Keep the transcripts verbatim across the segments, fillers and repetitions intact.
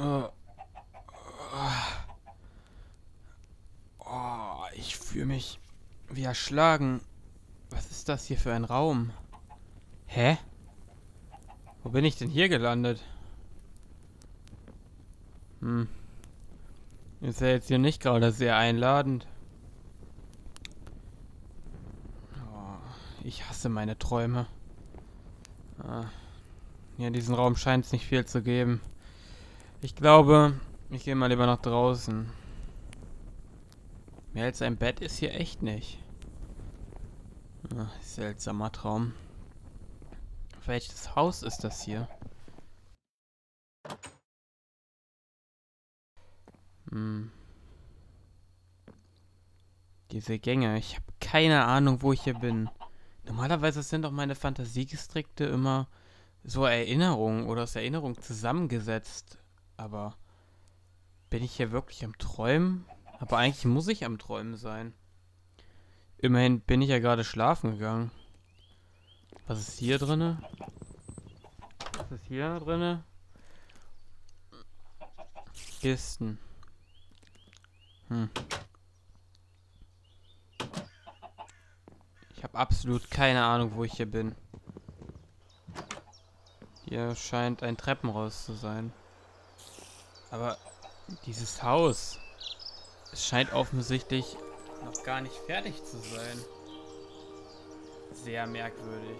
Oh, oh, ich fühle mich wie erschlagen. Was ist das hier für ein Raum? Hä? Wo bin ich denn hier gelandet? Hm. Ist ja jetzt hier nicht gerade sehr einladend. Oh, ich hasse meine Träume. Ah. Hier in diesem Raum scheint es nicht viel zu geben. Ich glaube, ich gehe mal lieber nach draußen. Mehr als ein Bett ist hier echt nicht. Ah, seltsamer Traum. Welches Haus ist das hier? Hm. Diese Gänge. Ich habe keine Ahnung, wo ich hier bin. Normalerweise sind doch meine Fantasiegestrikte immer so Erinnerungen oder aus Erinnerung zusammengesetzt. Aber bin ich hier wirklich am Träumen? Aber eigentlich muss ich am Träumen sein. Immerhin bin ich ja gerade schlafen gegangen. Was ist hier drinne? Was ist hier drinne? Kisten. Hm. Ich habe absolut keine Ahnung, wo ich hier bin. Hier scheint ein Treppenhaus zu sein. Aber dieses Haus, es scheint offensichtlich noch gar nicht fertig zu sein. Sehr merkwürdig.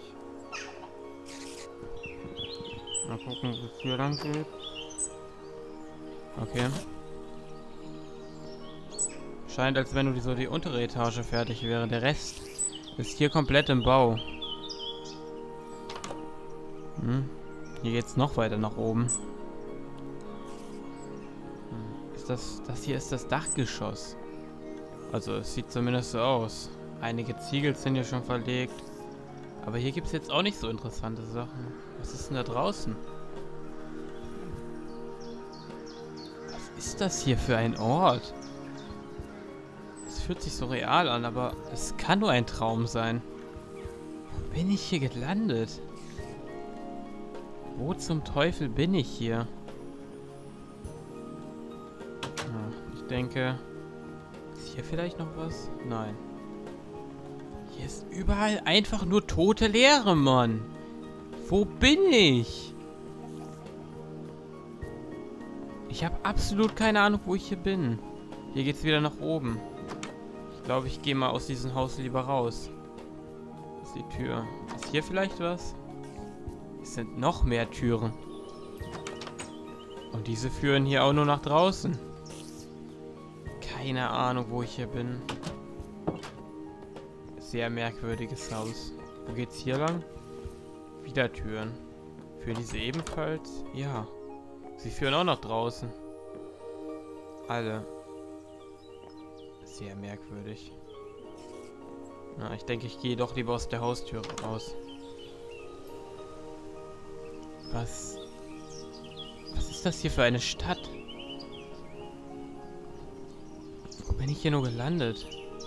Mal gucken, wo es hier lang geht. Okay. Scheint, als wenn nur die, so die untere Etage fertig wäre. Der Rest ist hier komplett im Bau. Hm. Hier geht's noch weiter nach oben. Hm. Ist das, das hier ist das Dachgeschoss. Also es sieht zumindest so aus. Einige Ziegel sind hier schon verlegt. Aber hier gibt es jetzt auch nicht so interessante Sachen. Was ist denn da draußen? Was ist das hier für ein Ort? Es fühlt sich so real an, aber es kann nur ein Traum sein. Wo bin ich hier gelandet? Wo zum Teufel bin ich hier? Ja, ich denke... Ist hier vielleicht noch was? Nein. Hier ist überall einfach nur tote Leere, Mann. Wo bin ich? Ich habe absolut keine Ahnung, wo ich hier bin. Hier geht's wieder nach oben. Ich glaube, ich gehe mal aus diesem Haus lieber raus. Das ist die Tür. Ist hier vielleicht was? Es sind noch mehr Türen. Und diese führen hier auch nur nach draußen. Keine Ahnung, wo ich hier bin. Sehr merkwürdiges Haus. Wo geht's hier lang? Wieder Türen. Führen diese ebenfalls? Ja. Sie führen auch nach draußen. Alle. Sehr merkwürdig. Na, ich denke, ich gehe doch lieber aus der Haustür raus. Was? Was ist das hier für eine Stadt? Wo bin ich hier nur gelandet?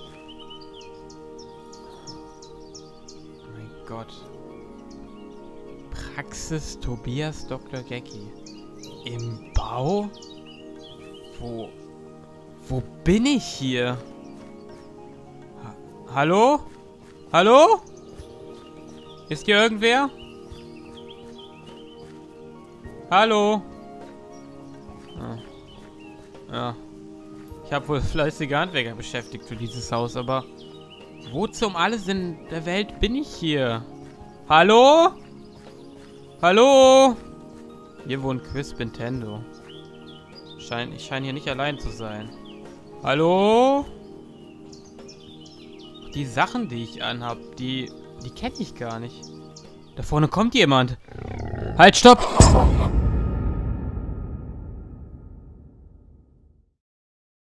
Oh mein Gott. Praxis Tobias Doktor Gecki. Im Bau? Wo? Wo bin ich hier? Ha Hallo? Hallo? Ist hier irgendwer? Hallo? Ah. Ja. Ich habe wohl fleißige Handwerker beschäftigt für dieses Haus, aber wo zum alles in der Welt bin ich hier? Hallo? Hallo? Hier wohnt Quiz Nintendo. Schein, ich scheine hier nicht allein zu sein. Hallo? Die Sachen, die ich anhab, die, die kenne ich gar nicht. Da vorne kommt jemand. Halt, stopp!